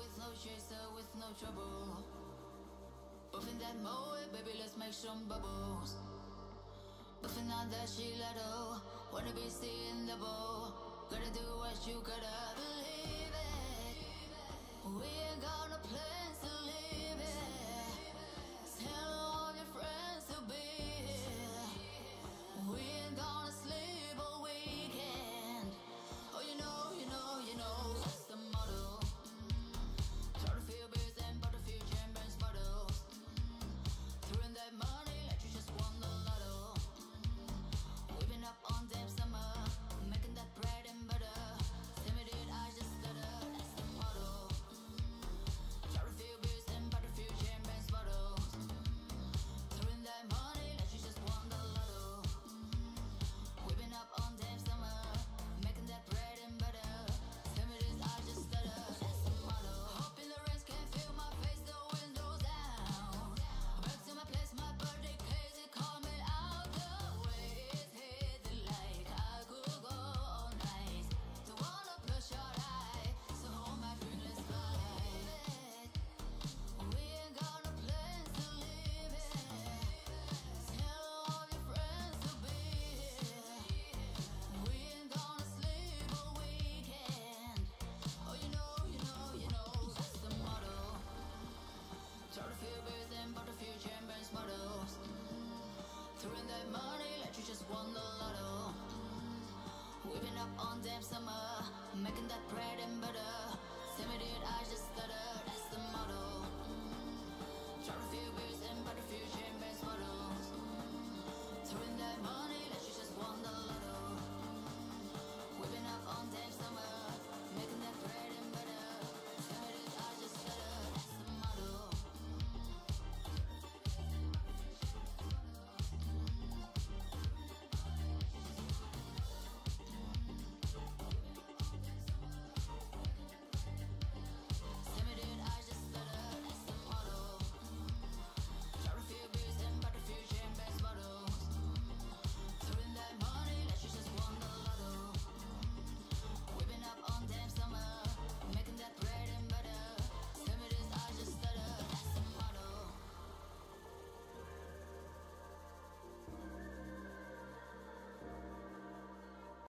with no chaser, with no trouble. Buffing that moe, baby, let's make some bubbles. Buffing on that gelato, wanna be seeing the bowl. Gotta do what you gotta believe it. We ain't got no plans to leave it. Tell all your friends to be here. We ain't gonna sleep all weekend. Oh, you know, that's the motto. Try to feel beers and but a few champagnes bottles. Throwing that money like you just won the lotto. Whipping up on damn summer, making that bread and butter. Limited, I just stutter, that's the motto. Try to feel beers and but a few champagnes bottles. Throwing that money like you just won the lotto. Whipping up on damn summer, making that bread and butter. Limited, I just stutter, that's the motto. Hoping the rains can feel my face, the windows down. Back to my place, my birthday case, it called me out the way. It's hidden like I could go all night. Don't wanna push your eye, so hold my drink, let's fly. We ain't got no plans to leave it. Tell all your friends to be here. We ain't gonna sleep all weekend. Oh, you know, that's the motto. Try to feel beers and but a few champagnes bottles. Throwing that money like you just won the lotto. Whipping up on damn summer, making that bread and butter. Limited, I just stutter, that's the motto. Try to feel beers and but a few champagnes bottles. Throwing that money like you just won the lotto.